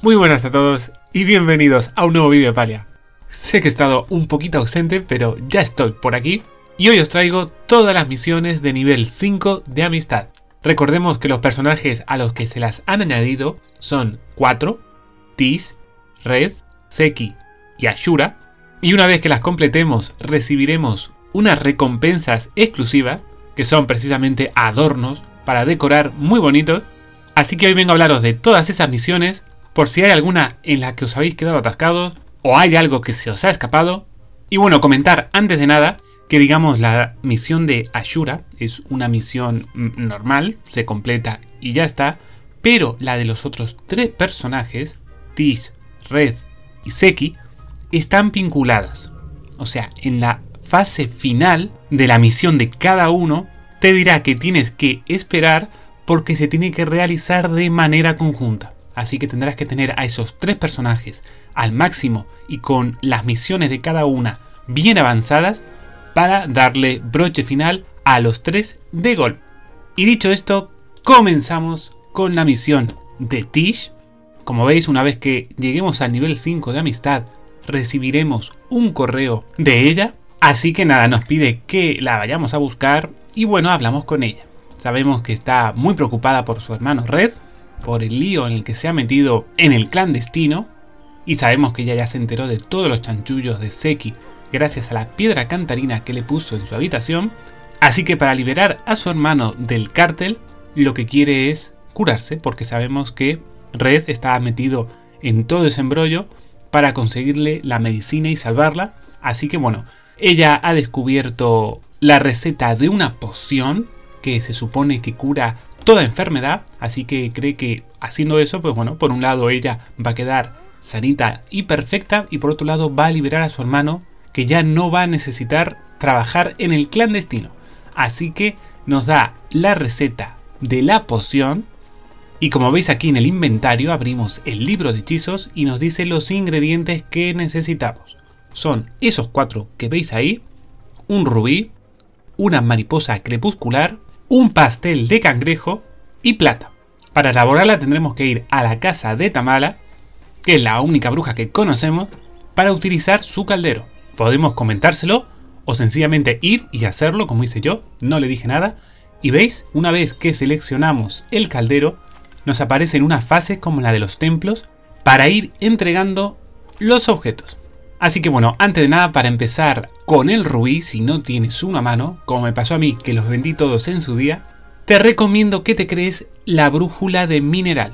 Muy buenas a todos y bienvenidos a un nuevo vídeo de Palia. Sé que he estado un poquito ausente, pero ya estoy por aquí y hoy os traigo todas las misiones de nivel 5 de amistad. Recordemos que los personajes a los que se las han añadido son 4, Tish, Red, Seki y Ashura, y una vez que las completemos recibiremos unas recompensas exclusivas que son precisamente adornos para decorar muy bonitos. Así que hoy vengo a hablaros de todas esas misiones, por si hay alguna en la que os habéis quedado atascados o hay algo que se os ha escapado. Y bueno, comentar antes de nada que digamos la misión de Ashura es una misión normal, se completa y ya está, pero la de los otros 3 personajes, Tish, Red y Seki, están vinculadas. O sea, en la fase final de la misión de cada uno te dirá que tienes que esperar porque se tiene que realizar de manera conjunta. Así que tendrás que tener a esos 3 personajes al máximo y con las misiones de cada una bien avanzadas para darle broche final a los 3 de golpe. Y dicho esto, comenzamos con la misión de Tish. Como veis, una vez que lleguemos al nivel 5 de amistad, recibiremos un correo de ella. Así que nada, nos pide que la vayamos a buscar y bueno, hablamos con ella. Sabemos que está muy preocupada por su hermano Red, por el lío en el que se ha metido en el clandestino, y sabemos que ella ya se enteró de todos los chanchullos de Seki gracias a la piedra cantarina que le puso en su habitación. Así que para liberar a su hermano del cártel, lo que quiere es curarse, porque sabemos que Red estaba metido en todo ese embrollo para conseguirle la medicina y salvarla. Así que bueno, ella ha descubierto la receta de una poción que se supone que cura toda enfermedad, así que cree que haciendo eso, pues bueno, por un lado ella va a quedar sanita y perfecta, y por otro lado va a liberar a su hermano, que ya no va a necesitar trabajar en el clandestino. Así que nos da la receta de la poción, y como veis aquí en el inventario abrimos el libro de hechizos y nos dice los ingredientes que necesitamos. Son esos 4 que veis ahí, un rubí, una mariposa crepuscular, un pastel de cangrejo y plata. Para elaborarla tendremos que ir a la casa de Tamala, que es la única bruja que conocemos, para utilizar su caldero. Podemos comentárselo o sencillamente ir y hacerlo como hice yo, no le dije nada. Y veis, una vez que seleccionamos el caldero, nos aparecen unas fases como la de los templos para ir entregando los objetos. Así que bueno, antes de nada, para empezar con el rubí, si no tienes uno a mano, como me pasó a mí que los vendí todos en su día, te recomiendo que te crees la brújula de mineral.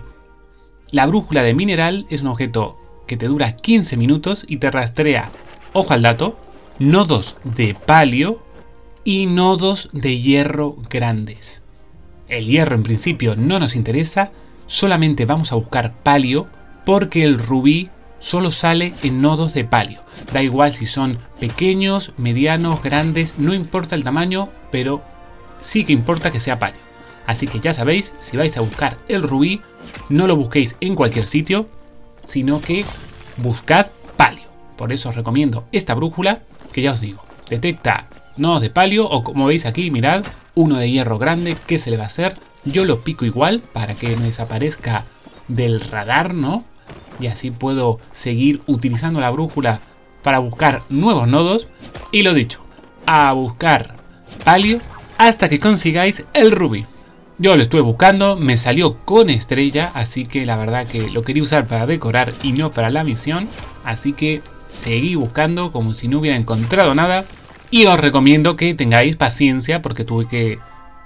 La brújula de mineral es un objeto que te dura 15 minutos y te rastrea, ojo al dato, nodos de palio y nodos de hierro grandes. El hierro en principio no nos interesa, solamente vamos a buscar palio porque el rubí solo sale en nodos de palio. Da igual si son pequeños, medianos, grandes, no importa el tamaño, pero sí que importa que sea palio. Así que ya sabéis, si vais a buscar el rubí, no lo busquéis en cualquier sitio, sino que buscad palio. Por eso os recomiendo esta brújula, que ya os digo, detecta nodos de palio, o como veis aquí, mirad, uno de hierro grande. ¿Qué se le va a hacer? Yo lo pico igual para que me desaparezca del radar, ¿no? Y así puedo seguir utilizando la brújula para buscar nuevos nodos. Y lo dicho, a buscar palio hasta que consigáis el rubí. Yo lo estuve buscando, me salió con estrella, así que la verdad que lo quería usar para decorar y no para la misión. Así que seguí buscando como si no hubiera encontrado nada. Y os recomiendo que tengáis paciencia porque tuve que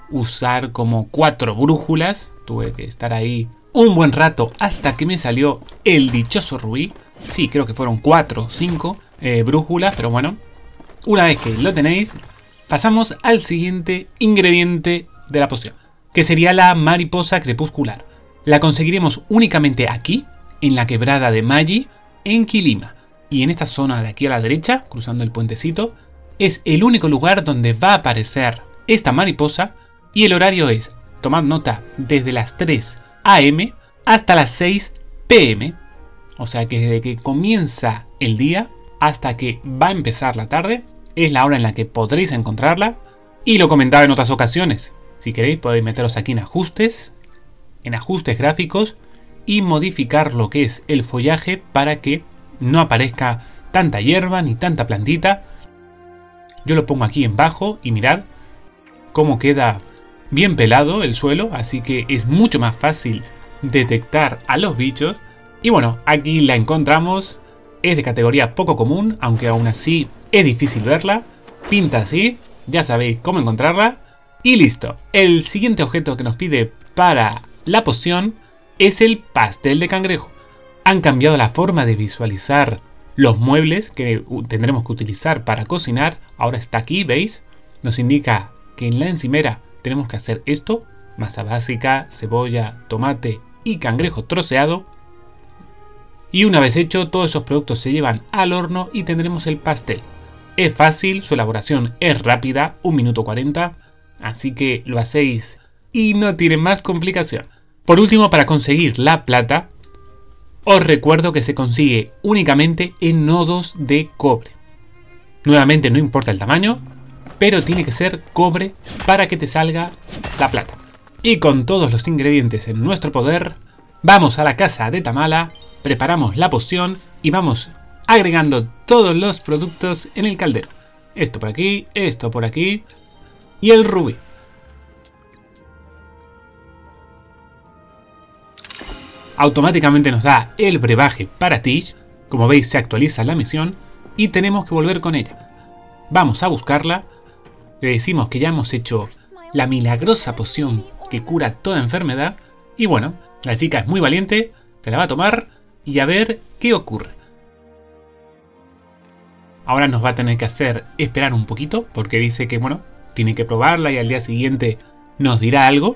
usar como 4 brújulas. Tuve que estar ahí un buen rato hasta que me salió el dichoso rubí. Sí, creo que fueron 4 o 5 brújulas, pero bueno, una vez que lo tenéis, pasamos al siguiente ingrediente de la poción, que sería la mariposa crepuscular. La conseguiremos únicamente aquí, en la quebrada de Magi, en Kilima. Y en esta zona de aquí a la derecha, cruzando el puentecito, es el único lugar donde va a aparecer esta mariposa. Y el horario es, tomad nota, desde las 3 AM hasta las 6 PM. O sea que desde que comienza el día hasta que va a empezar la tarde es la hora en la que podréis encontrarla. Y lo comentaba en otras ocasiones. Si queréis podéis meteros aquí en ajustes gráficos y modificar lo que es el follaje para que no aparezca tanta hierba ni tanta plantita. Yo lo pongo aquí en bajo y mirad cómo queda bien pelado el suelo, así que es mucho más fácil detectar a los bichos. Y bueno, aquí la encontramos, es de categoría poco común, aunque aún así es difícil verla. Pinta así, ya sabéis cómo encontrarla. Y listo, el siguiente objeto que nos pide para la poción es el pastel de cangrejo. Han cambiado la forma de visualizar los muebles que tendremos que utilizar para cocinar. Ahora está aquí, ¿veis? Nos indica que en la encimera tenemos que hacer esto: masa básica, cebolla, tomate y cangrejo troceado. Y una vez hecho, todos esos productos se llevan al horno y tendremos el pastel. Es fácil, su elaboración es rápida, 1 minuto 40, así que lo hacéis y no tiene más complicación. Por último, para conseguir la plata, os recuerdo que se consigue únicamente en nodos de cobre. Nuevamente, no importa el tamaño, pero tiene que ser cobre para que te salga la plata. Y con todos los ingredientes en nuestro poder, vamos a la casa de Tamala, preparamos la poción y vamos agregando todos los productos en el caldero. Esto por aquí, esto por aquí y el rubí. Automáticamente nos da el brebaje para Tish. Como veis, se actualiza la misión y tenemos que volver con ella. Vamos a buscarla. Le decimos que ya hemos hecho la milagrosa poción que cura toda enfermedad. Y bueno, la chica es muy valiente, se la va a tomar y a ver qué ocurre. Ahora nos va a tener que hacer esperar un poquito porque dice que bueno, tiene que probarla y al día siguiente nos dirá algo.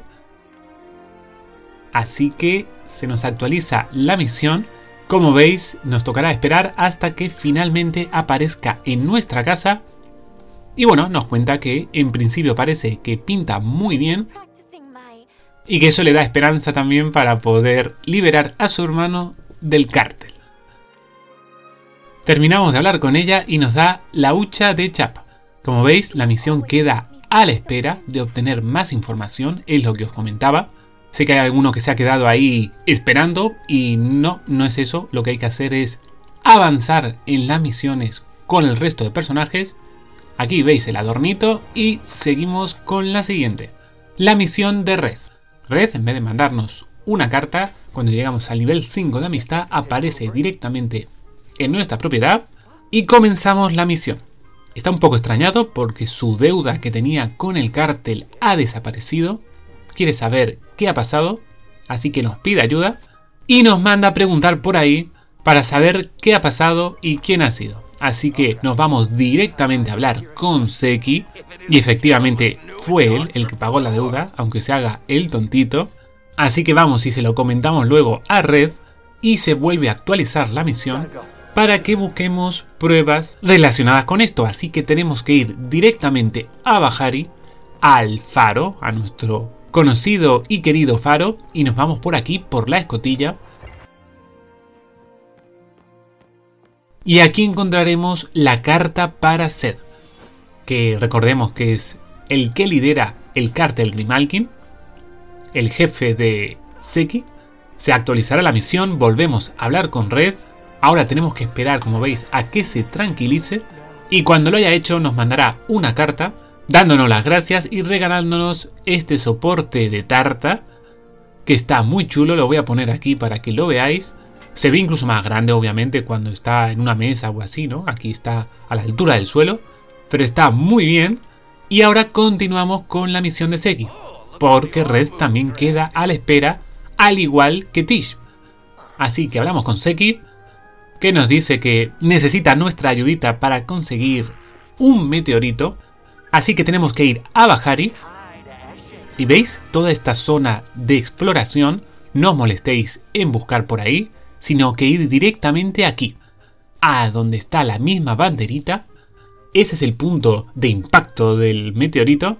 Así que se nos actualiza la misión. Como veis, nos tocará esperar hasta que finalmente aparezca en nuestra casa. Y bueno, nos cuenta que en principio parece que pinta muy bien y que eso le da esperanza también para poder liberar a su hermano del cártel. Terminamos de hablar con ella y nos da la hucha de chapa. Como veis, la misión queda a la espera de obtener más información, es lo que os comentaba. Sé que hay alguno que se ha quedado ahí esperando y no es eso. Lo que hay que hacer es avanzar en las misiones con el resto de personajes. Aquí veis el adornito y seguimos con la siguiente. La misión de Red. Red, en vez de mandarnos una carta, cuando llegamos al nivel 5 de amistad, aparece directamente en nuestra propiedad y comenzamos la misión. Está un poco extrañado porque su deuda que tenía con el cártel ha desaparecido. Quiere saber qué ha pasado, así que nos pide ayuda y nos manda a preguntar por ahí para saber qué ha pasado y quién ha sido. Así que nos vamos directamente a hablar con Seki y efectivamente fue él el que pagó la deuda, aunque se haga el tontito. Así que vamos y se lo comentamos luego a Red y se vuelve a actualizar la misión para que busquemos pruebas relacionadas con esto. Así que tenemos que ir directamente a Bahari, al faro, a nuestro conocido y querido faro, y nos vamos por aquí, por la escotilla. Y aquí encontraremos la carta para Zed, que recordemos que es el que lidera el cártel Grimalkin, el jefe de Seki. Se actualizará la misión, volvemos a hablar con Red. Ahora tenemos que esperar, como veis, a que se tranquilice. Y cuando lo haya hecho nos mandará una carta dándonos las gracias y regalándonos este soporte de tarta que está muy chulo. Lo voy a poner aquí para que lo veáis. Se ve incluso más grande, obviamente, cuando está en una mesa o así, ¿no? Aquí está a la altura del suelo, pero está muy bien. Y ahora continuamos con la misión de Seki, porque Red también queda a la espera, al igual que Tish. Así que hablamos con Seki, que nos dice que necesita nuestra ayudita para conseguir un meteorito. Así que tenemos que ir a Bahari. Y veis, toda esta zona de exploración, no os molestéis en buscar por ahí, sino que ir directamente aquí, a donde está la misma banderita. Ese es el punto de impacto del meteorito.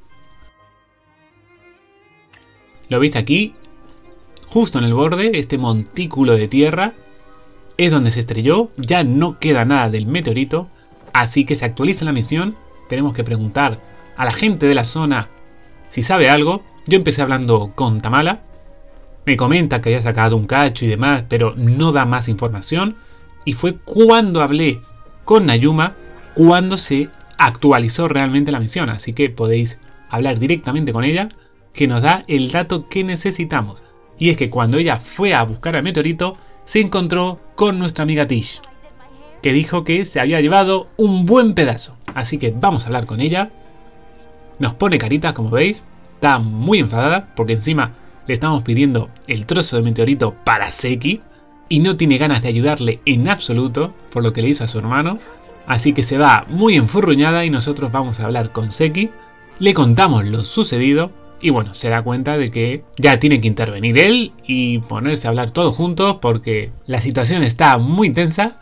Lo veis aquí, justo en el borde, este montículo de tierra es donde se estrelló. Ya no queda nada del meteorito, así que se actualiza la misión. Tenemos que preguntar a la gente de la zona si sabe algo. Yo empecé hablando con Tamala Me comenta que había sacado un cacho y demás, pero no da más información. Y fue cuando hablé con Nayuma cuando se actualizó realmente la misión. Así que podéis hablar directamente con ella, que nos da el dato que necesitamos. Y es que cuando ella fue a buscar al meteorito, se encontró con nuestra amiga Tish, que dijo que se había llevado un buen pedazo. Así que vamos a hablar con ella. Nos pone caritas, como veis. Está muy enfadada porque encima le estamos pidiendo el trozo de meteorito para Seki y no tiene ganas de ayudarle en absoluto por lo que le hizo a su hermano. Así que se va muy enfurruñada y nosotros vamos a hablar con Seki. Le contamos lo sucedido y bueno, se da cuenta de que ya tiene que intervenir él y ponerse a hablar todos juntos porque la situación está muy tensa.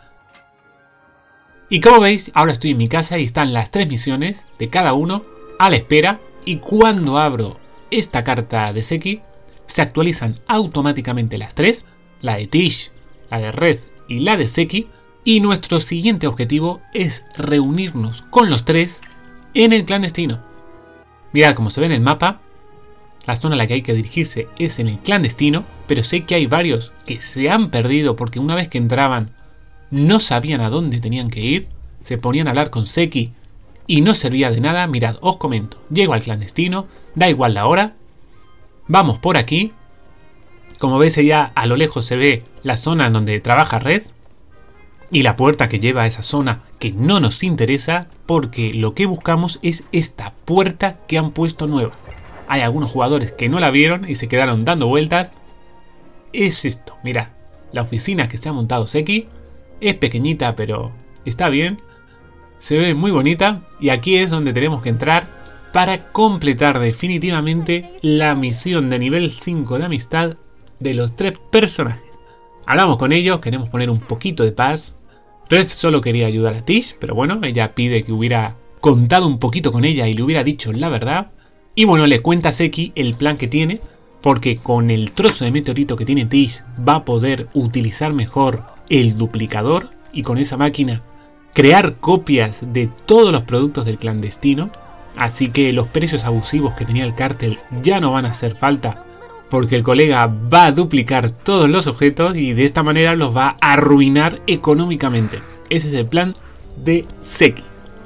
Y como veis, ahora estoy en mi casa y están las 3 misiones de cada uno a la espera. Y cuando abro esta carta de Seki, se actualizan automáticamente las 3, la de Tish, la de Red y la de Seki. Y nuestro siguiente objetivo es reunirnos con los 3 en el clandestino. Mirad cómo se ve en el mapa, la zona a la que hay que dirigirse es en el clandestino, pero sé que hay varios que se han perdido porque una vez que entraban no sabían a dónde tenían que ir, se ponían a hablar con Seki y no servía de nada. Mirad, os comento, llego al clandestino, da igual la hora, vamos por aquí. Como veis ya a lo lejos se ve la zona en donde trabaja Red y la puerta que lleva a esa zona que no nos interesa porque lo que buscamos es esta puerta que han puesto nueva. Hay algunos jugadores que no la vieron y se quedaron dando vueltas. Es esto, mirad, la oficina que se ha montado Seki es pequeñita pero está bien. Se ve muy bonita y aquí es donde tenemos que entrar para completar definitivamente la misión de nivel 5 de amistad de los 3 personajes. Hablamos con ellos, queremos poner un poquito de paz. Red solo quería ayudar a Tish, pero bueno, ella pide que hubiera contado un poquito con ella y le hubiera dicho la verdad. Y bueno, le cuenta a Seki el plan que tiene, porque con el trozo de meteorito que tiene Tish va a poder utilizar mejor el duplicador y con esa máquina crear copias de todos los productos del clandestino. Así que los precios abusivos que tenía el cártel ya no van a hacer falta, porque el colega va a duplicar todos los objetos y de esta manera los va a arruinar económicamente. Ese es el plan de Seki,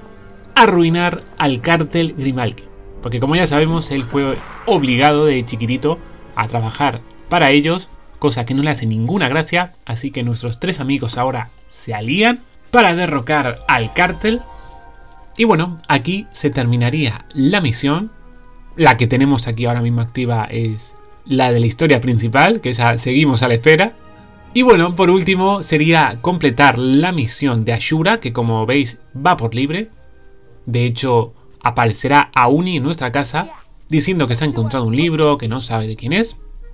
arruinar al cártel Grimalkin, porque como ya sabemos él fue obligado de chiquitito a trabajar para ellos, cosa que no le hace ninguna gracia. Así que nuestros 3 amigos ahora se alían para derrocar al cártel. Y bueno, aquí se terminaría la misión. La que tenemos aquí ahora mismo activa es la de la historia principal, que esa seguimos a la espera. Y bueno, por último sería completar la misión de Ashura, que como veis va por libre. De hecho, aparecerá Auni en nuestra casa diciendo que se ha encontrado un libro, que no sabe de quién es.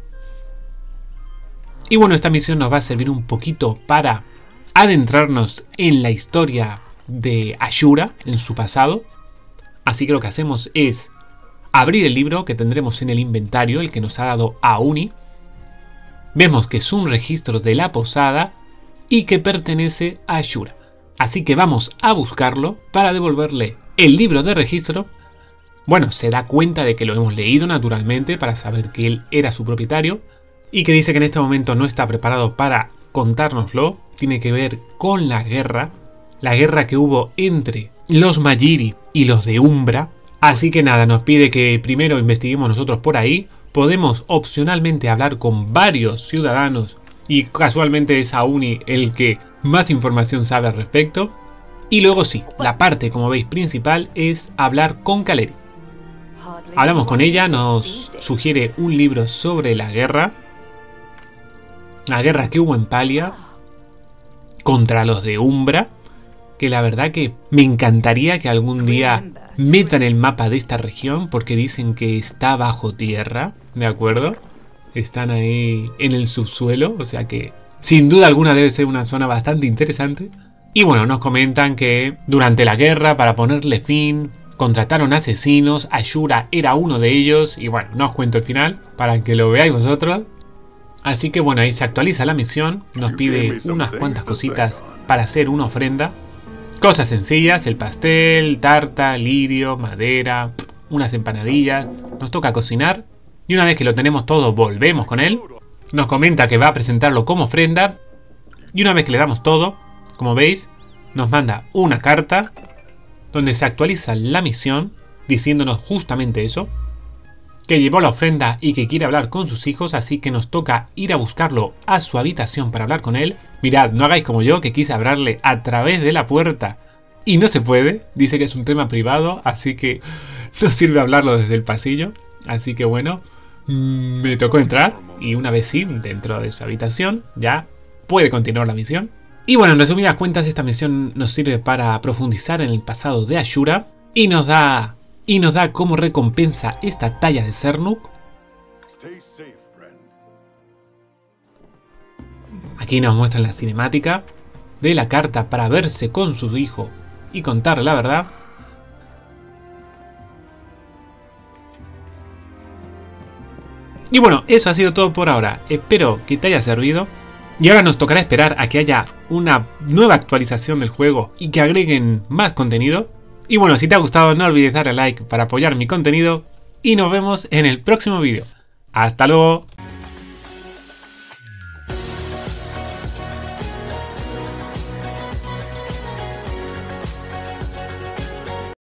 Y bueno, esta misión nos va a servir un poquito para adentrarnos en la historia de Ashura, en su pasado. Así que lo que hacemos es abrir el libro que tendremos en el inventario, el que nos ha dado Auni. Vemos que es un registro de la posada y que pertenece a Ashura. Así que vamos a buscarlo para devolverle el libro de registro. Bueno, se da cuenta de que lo hemos leído naturalmente para saber que él era su propietario y que dice que en este momento no está preparado para contárnoslo. Tiene que ver con la guerra que hubo entre los Majiri y los de Umbra. Así que nada, nos pide que primero investiguemos nosotros por ahí. Podemos opcionalmente hablar con varios ciudadanos y casualmente es Auni el que más información sabe al respecto. Y luego sí, la parte como veis principal es hablar con Kaleri. Hablamos con ella, nos sugiere un libro sobre la guerra que hubo en Palia contra los de Umbra, que la verdad que me encantaría que algún día metan el mapa de esta región, porque dicen que está bajo tierra, ¿de acuerdo? Están ahí en el subsuelo, o sea que sin duda alguna debe ser una zona bastante interesante. Y bueno, nos comentan que durante la guerra, para ponerle fin, contrataron asesinos, Ashura era uno de ellos, y bueno, no os cuento el final para que lo veáis vosotros. Así que bueno, ahí se actualiza la misión, nos pide unas cuantas cositas para hacer una ofrenda. Cosas sencillas, el pastel, tarta, lirio, madera, unas empanadillas. Nos toca cocinar y una vez que lo tenemos todo volvemos con él. nos comenta que va a presentarlo como ofrenda. Y una vez que le damos todo, como veis, nos manda una carta donde se actualiza la misión diciéndonos justamente eso, que llevó la ofrenda y que quiere hablar con sus hijos, así que nos toca ir a buscarlo a su habitación para hablar con él. Mirad, no hagáis como yo, que quise hablarle a través de la puerta y no se puede, dice que es un tema privado, así que no sirve hablarlo desde el pasillo. Así que bueno, me tocó entrar y una vez sí, dentro de su habitación, ya puede continuar la misión. Y bueno, en resumidas cuentas, esta misión nos sirve para profundizar en el pasado de Ashura y nos da como recompensa esta talla de Zernuk. Aquí nos muestran la cinemática de la carta para verse con su hijo y contarle la verdad. Y bueno, eso ha sido todo por ahora. Espero que te haya servido. Y ahora nos tocará esperar a que haya una nueva actualización del juego y que agreguen más contenido. Y bueno, si te ha gustado no olvides darle like para apoyar mi contenido. Y nos vemos en el próximo vídeo. ¡Hasta luego!